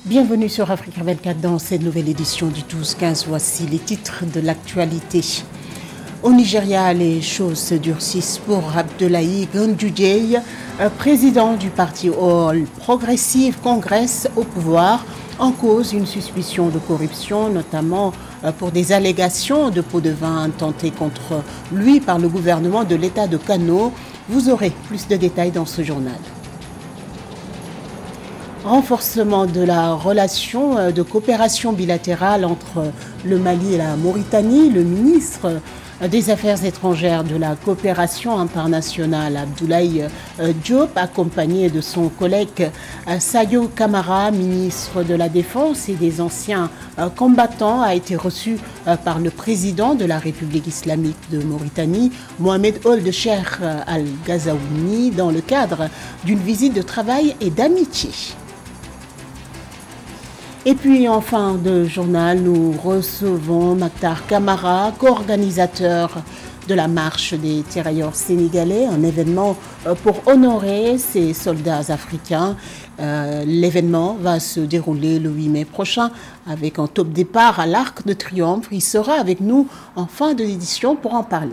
Bienvenue sur Africa 24 dans cette nouvelle édition du 12-15. Voici les titres de l'actualité. Au Nigeria, les choses se durcissent pour Abdoulaye Ganduje, président du parti All Progressive Congress au pouvoir. En cause, une suspicion de corruption, notamment pour des allégations de pots de vin intentés contre lui par le gouvernement de l'État de Kano. Vous aurez plus de détails dans ce journal. Renforcement de la relation de coopération bilatérale entre le Mali et la Mauritanie. Le ministre des Affaires étrangères de la coopération internationale, Abdoulaye Diop, accompagné de son collègue Sadio Kamara, ministre de la Défense et des anciens combattants, a été reçu par le président de la République islamique de Mauritanie, Mohamed Ould Cheikh Al Ghazouani, dans le cadre d'une visite de travail et d'amitié. Et puis en fin de journal, nous recevons Maktar Kamara, co-organisateur de la marche des tirailleurs sénégalais, un événement pour honorer ces soldats africains. L'événement va se dérouler le 8 mai prochain avec un top départ à l'Arc de Triomphe. Il sera avec nous en fin de l'édition pour en parler.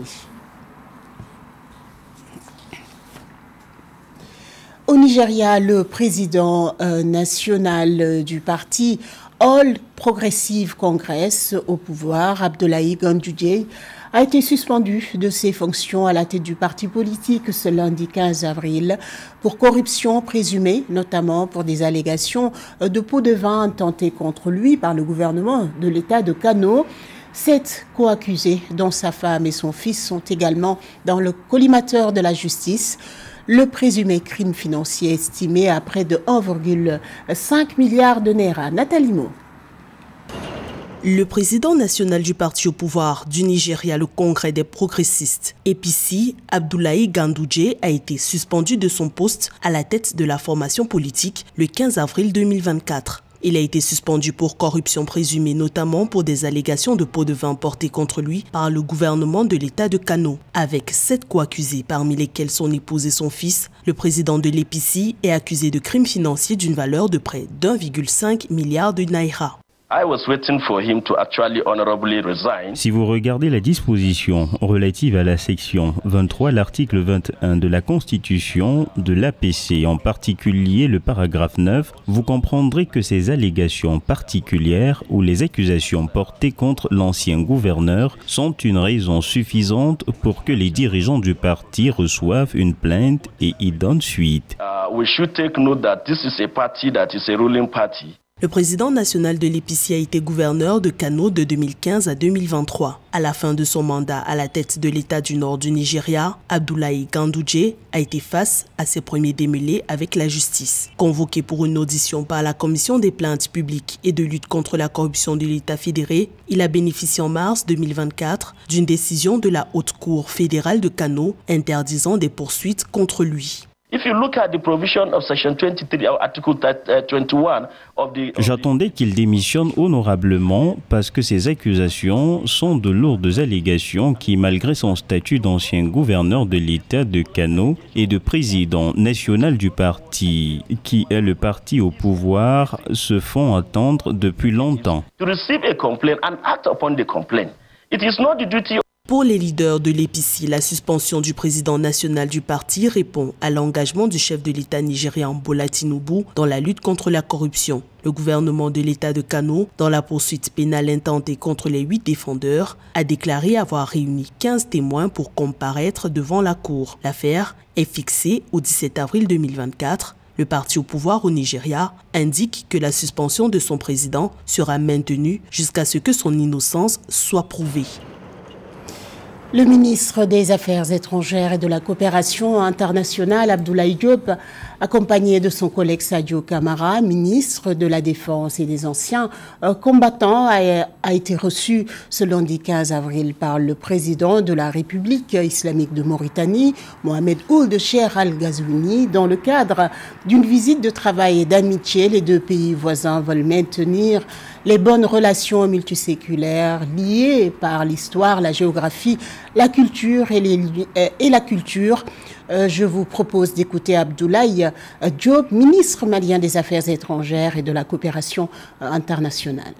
Au Nigeria, le président national du parti All Progressive Congress au pouvoir, Abdoulaye Ganduje, a été suspendu de ses fonctions à la tête du parti politique ce lundi 15 avril pour corruption présumée, notamment pour des allégations de pots de vin intentés contre lui par le gouvernement de l'État de Kano. 7 co-accusés, dont sa femme et son fils, sont également dans le collimateur de la justice. Le présumé crime financier estimé à près de 1,5 milliard de naira. Nathalie Mo. Le président national du parti au pouvoir du Nigeria, le Congrès des progressistes, APC, Abdoulaye Ganduje, a été suspendu de son poste à la tête de la formation politique le 15 avril 2024. Il a été suspendu pour corruption présumée, notamment pour des allégations de pots de vin portés contre lui par le gouvernement de l'État de Kano. Avec 7 co-accusés, parmi lesquels son épouse et son fils, le président de l'APC est accusé de crimes financiers d'une valeur de près d'1,5 milliard de naira. Si vous regardez la disposition relative à la section 23, l'article 21 de la Constitution de l'APC, en particulier le paragraphe 9, vous comprendrez que ces allégations particulières ou les accusations portées contre l'ancien gouverneur sont une raison suffisante pour que les dirigeants du parti reçoivent une plainte et y donnent suite. Le président national de l'APC a été gouverneur de Kano de 2015 à 2023. À la fin de son mandat à la tête de l'État du Nord du Nigeria, Abdoulaye Ganduje a été face à ses premiers démêlés avec la justice. Convoqué pour une audition par la Commission des plaintes publiques et de lutte contre la corruption de l'État fédéré, il a bénéficié en mars 2024 d'une décision de la Haute Cour fédérale de Kano interdisant des poursuites contre lui. J'attendais qu'il démissionne honorablement parce que ces accusations sont de lourdes allégations qui, malgré son statut d'ancien gouverneur de l'État de Kano et de président national du parti, qui est le parti au pouvoir, se font attendre depuis longtemps. Pour les leaders de l'APC, la suspension du président national du parti répond à l'engagement du chef de l'État nigérian Bola Tinubu dans la lutte contre la corruption. Le gouvernement de l'État de Kano, dans la poursuite pénale intentée contre les 8 défendeurs, a déclaré avoir réuni 15 témoins pour comparaître devant la cour. L'affaire est fixée au 17 avril 2024. Le parti au pouvoir au Nigeria indique que la suspension de son président sera maintenue jusqu'à ce que son innocence soit prouvée. Le ministre des Affaires étrangères et de la coopération internationale, Abdoulaye Diop, accompagné de son collègue Sadio Kamara, ministre de la Défense et des anciens combattants, a été reçu ce lundi 15 avril par le président de la République islamique de Mauritanie, Mohamed Ould Cheikh Al Ghazouani, dans le cadre d'une visite de travail et d'amitié. Les deux pays voisins veulent maintenir les bonnes relations multiséculaires liées par l'histoire, la géographie, la culture et la culture. Je vous propose d'écouter Abdoulaye Diop, ministre malien des Affaires étrangères et de la coopération internationale.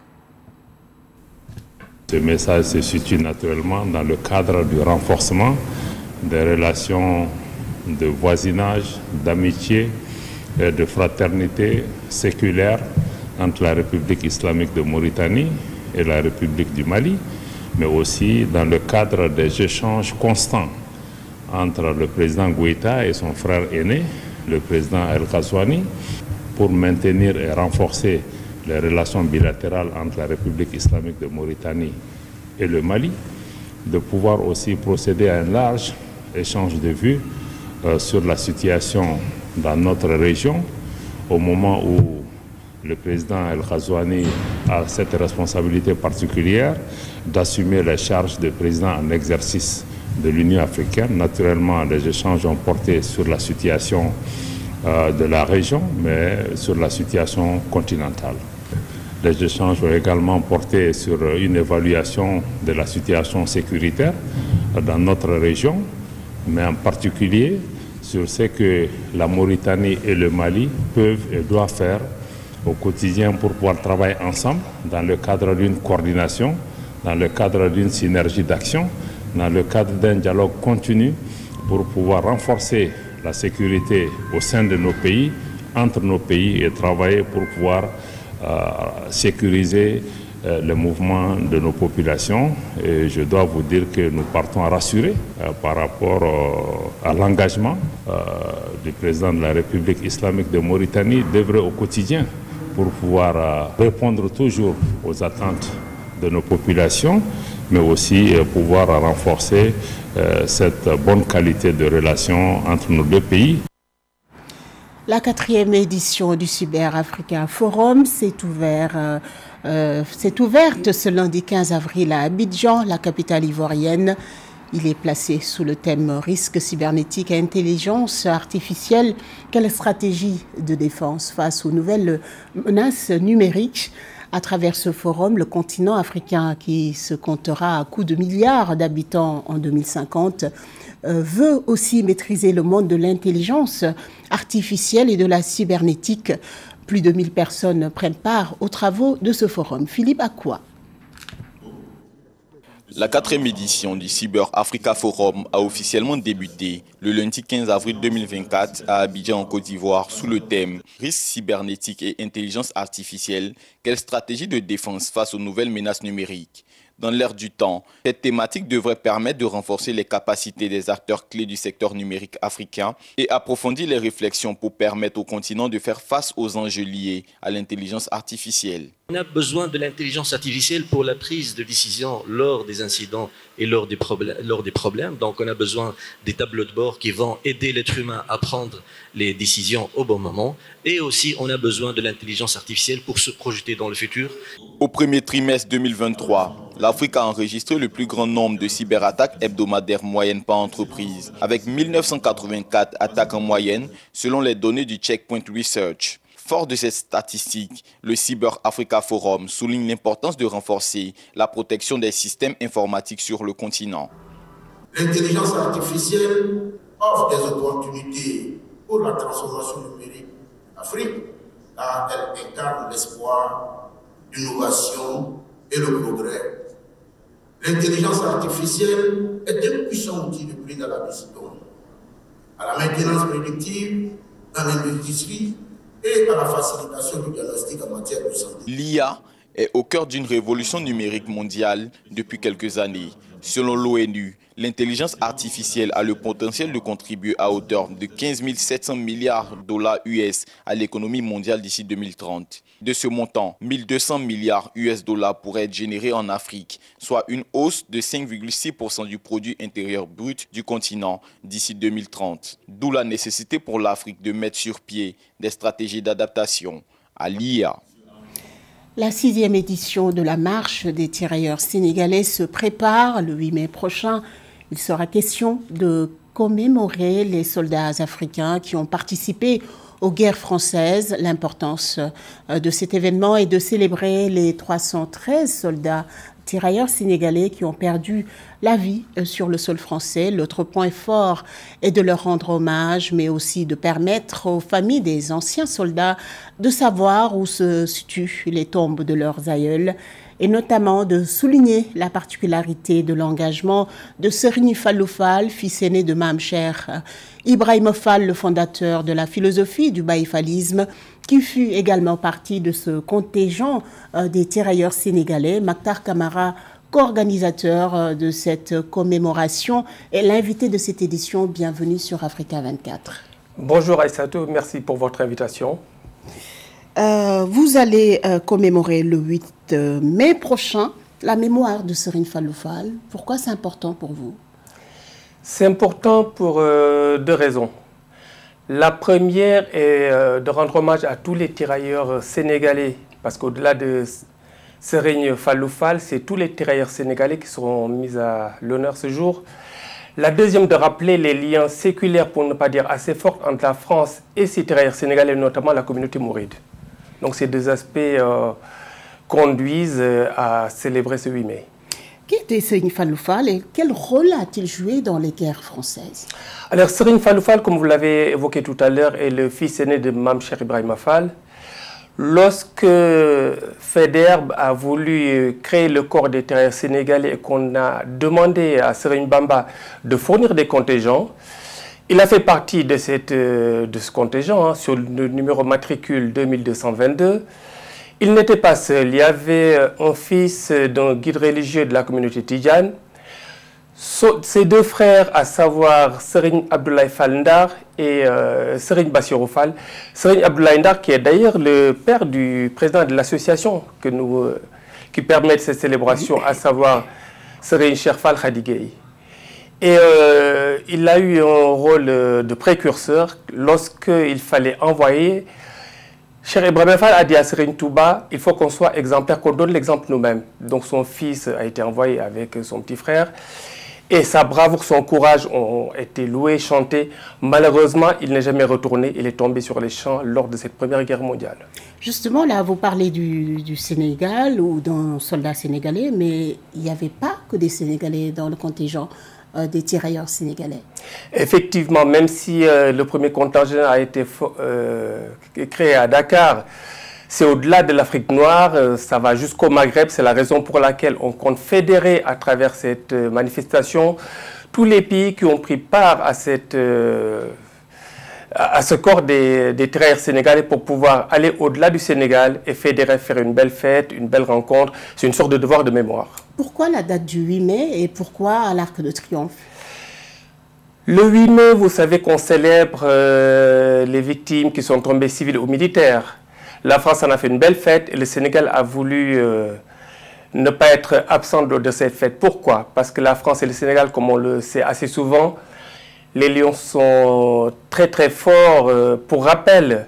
Ce message se situe naturellement dans le cadre du renforcement des relations de voisinage, d'amitié et de fraternité séculaire entre la République islamique de Mauritanie et la République du Mali, mais aussi dans le cadre des échanges constants entre le président Goïta et son frère aîné, le président El Ghazouani, pour maintenir et renforcer les relations bilatérales entre la République islamique de Mauritanie et le Mali, de pouvoir aussi procéder à un large échange de vues sur la situation dans notre région, au moment où le président El Ghazouani a cette responsabilité particulière d'assumer les charges de président en exercice de l'Union africaine. Naturellement, les échanges ont porté sur la situation de la région, mais sur la situation continentale. Les échanges ont également porté sur une évaluation de la situation sécuritaire dans notre région, mais en particulier sur ce que la Mauritanie et le Mali peuvent et doivent faire au quotidien pour pouvoir travailler ensemble dans le cadre d'une coordination, dans le cadre d'une synergie d'action, dans le cadre d'un dialogue continu pour pouvoir renforcer la sécurité au sein de nos pays, entre nos pays et travailler pour pouvoir sécuriser le mouvement de nos populations. Et je dois vous dire que nous partons rassurés par rapport à l'engagement du président de la République islamique de Mauritanie d'œuvrer au quotidien pour pouvoir répondre toujours aux attentes de nos populations, mais aussi pouvoir renforcer cette bonne qualité de relations entre nos deux pays. La 4e édition du Cyber Africa Forum s'est ouverte ce lundi 15 avril à Abidjan, la capitale ivoirienne. Il est placé sous le thème risque cybernétique et intelligence artificielle. Quelle stratégie de défense face aux nouvelles menaces numériques? À travers ce forum, le continent africain, qui se comptera à coups de milliards d'habitants en 2050, veut aussi maîtriser le monde de l'intelligence artificielle et de la cybernétique. Plus de 1000 personnes prennent part aux travaux de ce forum. Philippe Akwa. La 4e édition du Cyber Africa Forum a officiellement débuté le lundi 15 avril 2024 à Abidjan en Côte d'Ivoire sous le thème « Risque cybernétique et intelligence artificielle, quelle stratégie de défense face aux nouvelles menaces numériques ?» Dans l'ère du temps, cette thématique devrait permettre de renforcer les capacités des acteurs clés du secteur numérique africain et approfondir les réflexions pour permettre au continent de faire face aux enjeux liés à l'intelligence artificielle. On a besoin de l'intelligence artificielle pour la prise de décision lors des incidents et lors des problèmes. Donc on a besoin des tableaux de bord qui vont aider l'être humain à prendre les décisions au bon moment. Et aussi on a besoin de l'intelligence artificielle pour se projeter dans le futur. Au premier trimestre 2023, l'Afrique a enregistré le plus grand nombre de cyberattaques hebdomadaires moyennes par entreprise, avec 1984 attaques en moyenne selon les données du Checkpoint Research. Fort de cette statistique, le Cyber Africa Forum souligne l'importance de renforcer la protection des systèmes informatiques sur le continent. L'intelligence artificielle offre des opportunités pour la transformation numérique en Afrique, car elle incarne l'espoir, l'innovation et le progrès. L'intelligence artificielle est un puissant outil de prise à la décision, à la maintenance prédictive dans l'industrie et à la facilitation du diagnostic en matière de santé. L'IA est au cœur d'une révolution numérique mondiale depuis quelques années. Selon l'ONU, l'intelligence artificielle a le potentiel de contribuer à hauteur de 15 700 milliards de dollars US à l'économie mondiale d'ici 2030. De ce montant, 1200 milliards US dollars pourraient être générés en Afrique, soit une hausse de 5,6% du produit intérieur brut du continent d'ici 2030. D'où la nécessité pour l'Afrique de mettre sur pied des stratégies d'adaptation à l'IA. La 6e édition de la marche des tirailleurs sénégalais se prépare le 8 mai prochain. Il sera question de commémorer les soldats africains qui ont participé aux guerres françaises. L'importance de cet événement est de célébrer les 313 soldats tirailleurs sénégalais qui ont perdu la vie sur le sol français. L'autre point fort est de leur rendre hommage, mais aussi de permettre aux familles des anciens soldats de savoir où se situent les tombes de leurs aïeuls, et notamment de souligner la particularité de l'engagement de Serigne Fallou Fall, fils aîné de Mame Cheikh Ibrahima Fall, le fondateur de la philosophie du baïfalisme, qui fut également partie de ce contingent des tirailleurs sénégalais. Maktar Camara, co-organisateur de cette commémoration, est l'invité de cette édition. Bienvenue sur Africa 24. Bonjour Aïssatou, merci pour votre invitation. Vous allez commémorer le 8 mai prochain la mémoire de Serigne Fallou Fall. Pourquoi c'est important pour vous? C'est important pour deux raisons. La première est de rendre hommage à tous les tirailleurs sénégalais, parce qu'au-delà de Serigne Fallou Fall, c'est tous les tirailleurs sénégalais qui seront mis à l'honneur ce jour. La deuxième, de rappeler les liens séculaires, pour ne pas dire assez forts, entre la France et ses tirailleurs sénégalais, notamment la communauté mouride. Donc ces deux aspects conduisent à célébrer ce 8 mai. Qui était Serigne Fallou Fall et quel rôle a-t-il joué dans les guerres françaises? Alors Serigne Fallou Fall, comme vous l'avez évoqué tout à l'heure, est le fils aîné de Mame Cheikh Ibrahima Fall. Lorsque Faidherbe a voulu créer le corps des tirailleurs sénégalais et qu'on a demandé à Serigne Bamba de fournir des contingents, il a fait partie de ce contingent, sur le numéro matricule 2222. Il n'était pas seul, il y avait un fils d'un guide religieux de la communauté tidjane, ses deux frères, à savoir Serigne Abdoulaye Fall Ndar et Serigne Bassirou Fall. Serigne Abdoulaye Ndar, qui est d'ailleurs le père du président de l'association qui permet ces célébrations, à savoir Serigne Cheikh Fall Khady Gueye. Et il a eu un rôle de précurseur lorsqu'il fallait envoyer. Cheikh Ibrahima Fall a dit à Serigne Touba, il faut qu'on soit exemplaire, qu'on donne l'exemple nous-mêmes. Donc son fils a été envoyé avec son petit frère. Et sa bravoure, son courage ont été loués, chantés. Malheureusement, il n'est jamais retourné. Il est tombé sur les champs lors de cette Première Guerre mondiale. Justement, là, vous parlez du Sénégal ou d'un soldat sénégalais, mais il n'y avait pas que des Sénégalais dans le contingent des tirailleurs sénégalais. Effectivement, même si le premier contingent a été créé à Dakar, c'est au-delà de l'Afrique noire, ça va jusqu'au Maghreb. C'est la raison pour laquelle on compte fédérer à travers cette manifestation tous les pays qui ont pris part à ce corps des tirailleurs sénégalais pour pouvoir aller au-delà du Sénégal et fédérer, faire une belle fête, une belle rencontre. C'est une sorte de devoir de mémoire. Pourquoi la date du 8 mai et pourquoi à l'Arc de Triomphe? Le 8 mai, vous savez qu'on célèbre les victimes qui sont tombées civiles ou militaires. La France en a fait une belle fête et le Sénégal a voulu ne pas être absent de cette fête. Pourquoi? Parce que la France et le Sénégal, comme on le sait assez souvent, les liens sont très très forts. Pour rappel,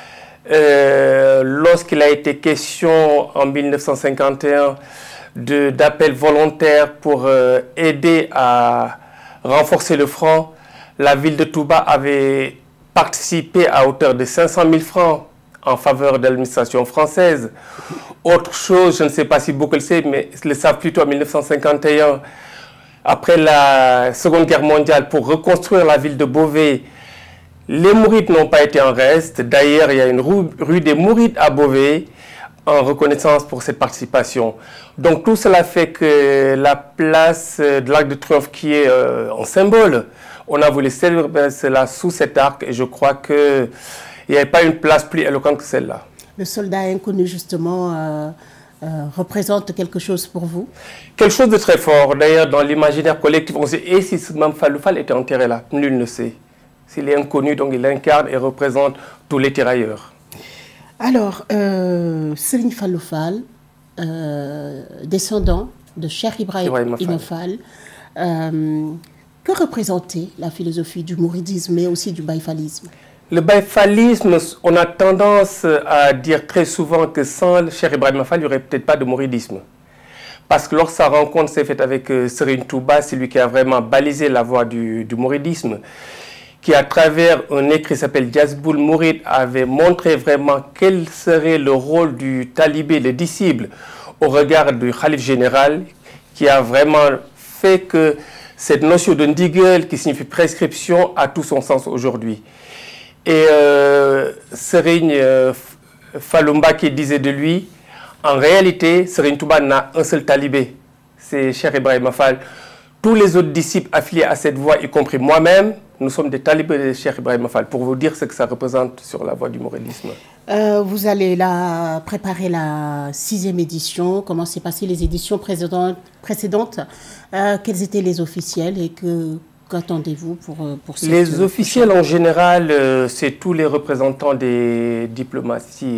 lorsqu'il a été question en 1951 d'appel volontaire pour aider à renforcer le franc, la ville de Touba avait participé à hauteur de 500 000 francs en faveur de l'administration française. Autre chose, je ne sais pas si beaucoup le savent, mais le savent plutôt, en 1951, après la Seconde Guerre mondiale, pour reconstruire la ville de Beauvais, les Mourides n'ont pas été en reste. D'ailleurs, il y a une rue des Mourides à Beauvais, en reconnaissance pour cette participation. Donc tout cela fait que la place de l'Arc de Triomphe, qui est un symbole, on a voulu célébrer cela sous cet arc, et je crois que il n'y avait pas une place plus éloquente que celle-là. Le soldat inconnu, justement, représente quelque chose pour vous? Quelque chose de très fort. D'ailleurs, dans l'imaginaire collectif, on sait, et si Mame Fallou Fall était enterré là? Nul ne sait. S'il est inconnu, donc il incarne et représente tous les tirailleurs. Alors, Serigne Fallou Fall, descendant de Cheikh Ibrahima Fall, que représentait la philosophie du mouridisme, mais aussi du baïfalisme? Le baïfalisme, on a tendance à dire très souvent que sans Cheikh Ibrahima Fall, il n'y aurait peut-être pas de mouridisme. Parce que lorsque sa rencontre s'est faite avec Serigne Touba, c'est lui qui a vraiment balisé la voie du mouridisme, qui, à travers un écrit qui s'appelle Jazboul Mourid, avait montré vraiment quel serait le rôle du talibé, le disciple, au regard du Khalif général, qui a vraiment fait que cette notion de ndigel, qui signifie prescription, a tout son sens aujourd'hui. Et Serigne Falumba qui disait de lui, en réalité, Serigne Touba n'a un seul talibé, c'est Cheikh Ibrahima Fall. Tous les autres disciples affiliés à cette voie, y compris moi-même, nous sommes des talibés de Cheikh Ibrahima Fall, pour vous dire ce que ça représente sur la voie du mouridisme. Vous allez préparer la 6e édition. Comment s'est passé les éditions précédentes? Quels étaient les officiels et qu'attendez-vous pour cette Les officiels en général, c'est tous les représentants des diplomaties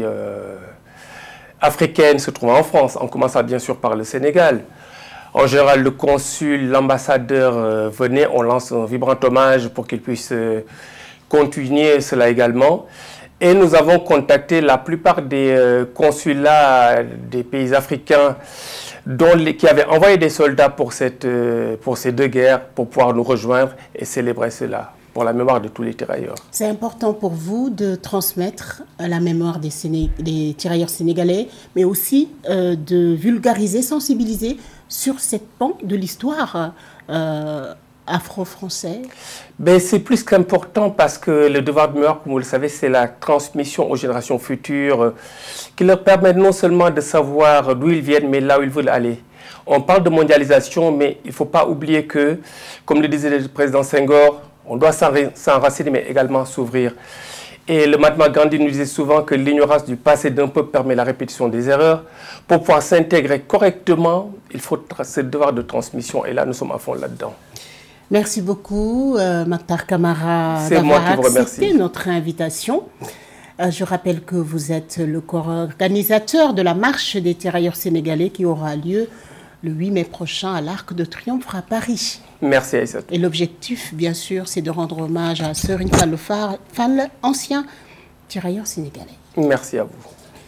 africaines se trouvent en France, en commençant bien sûr par le Sénégal. En général, le consul, l'ambassadeur venait, on lance un vibrant hommage pour qu'il puisse continuer cela également. Et nous avons contacté la plupart des consulats des pays africains qui avaient envoyé des soldats pour ces 2 guerres, pour pouvoir nous rejoindre et célébrer cela, pour la mémoire de tous les tirailleurs. C'est important pour vous de transmettre la mémoire des tirailleurs sénégalais, mais aussi de vulgariser, sensibiliser sur cette pan de l'histoire afro-français? C'est plus qu'important parce que le devoir de mémoire, comme vous le savez, c'est la transmission aux générations futures qui leur permet non seulement de savoir d'où ils viennent, mais là où ils veulent aller. On parle de mondialisation, mais il ne faut pas oublier que, comme le disait le président Senghor, on doit s'enraciner, mais également s'ouvrir. Et le Mahatma Gandhi nous disait souvent que l'ignorance du passé d'un peuple permet la répétition des erreurs. Pour pouvoir s'intégrer correctement, il faut ce devoir de transmission. Et là, nous sommes à fond là-dedans. Merci beaucoup, Maktar Camara, d'avoir accepté notre invitation. Je rappelle que vous êtes le co-organisateur de la marche des tirailleurs sénégalais qui aura lieu le 8 mai prochain à l'Arc de Triomphe à Paris. Merci Aïssat. Et l'objectif, bien sûr, c'est de rendre hommage à Serigne Fall, ancien tirailleur sénégalais. Merci à vous.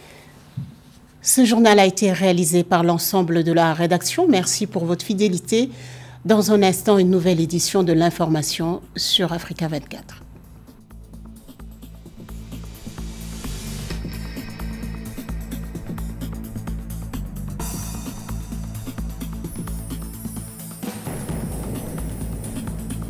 Ce journal a été réalisé par l'ensemble de la rédaction. Merci pour votre fidélité. Dans un instant, une nouvelle édition de l'information sur Africa 24.